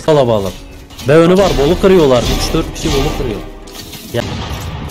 kalabalık. Ve önü var, bolu kırıyorlar. 3-4 kişi bolu kırıyor. Ya